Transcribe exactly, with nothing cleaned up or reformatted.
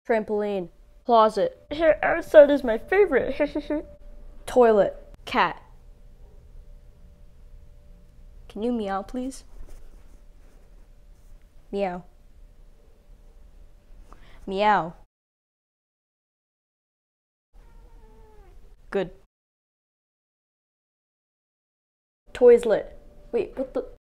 Trampoline. Closet. Outside is my favorite. Toilet. Cat. Can you meow, please? Meow. Meow. Good. Toyslet. Wait, what the?